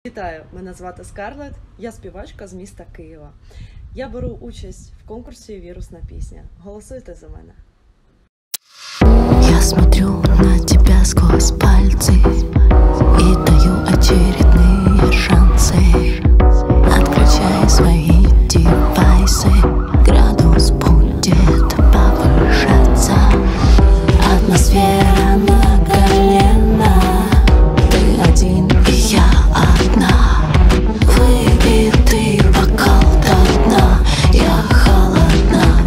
Вітаю, мене звати Скарлет, я співачка з міста Києва. Я беру участь в конкурсі «Вірусна пісня». Голосуйте за мене. Я смотрю на тебя сквозь пальцы и даю очередные шансы. Отключай свои девайсы, градус будет повышаться. Атмосфера накалена, ты один и я одна. Выпитый бокал до дна, я холодна,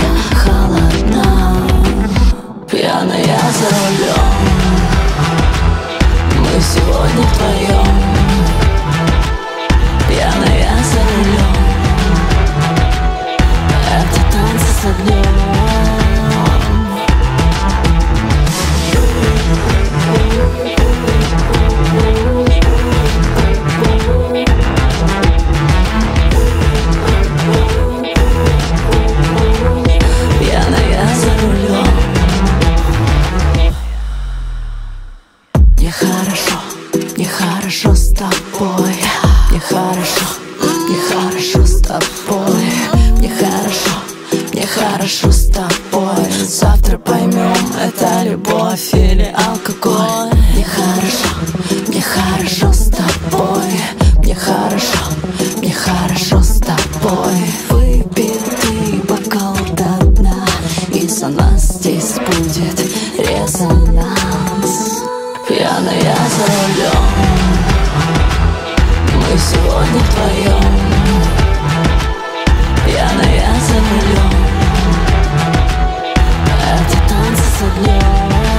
пьяная за рулем. Мы сегодня вдвоем, пьяная за рулем. Это танцы с огнем. Пьяная за рулем. Мне хорошо с тобой. Мне хорошо с тобой. Мне хорошо с тобой. Завтра поймем, это любовь или алкоголь. Мне хорошо с тобой. Мне хорошо с тобой. Выпитый бокал до дна, и за нас здесь будет резонанс. Пьяная за рулем, мы сегодня вдвоем. Пьяная за рулем, это танцы с огнем.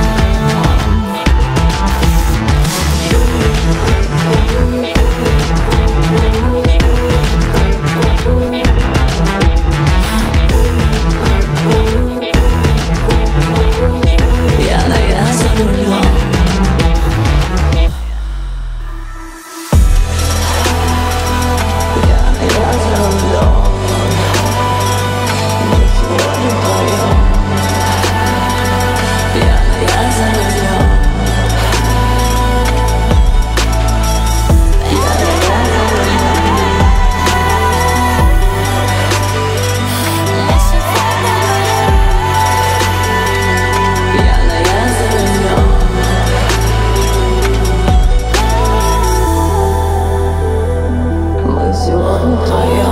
Пьяная за рулем. Сегодня твоя.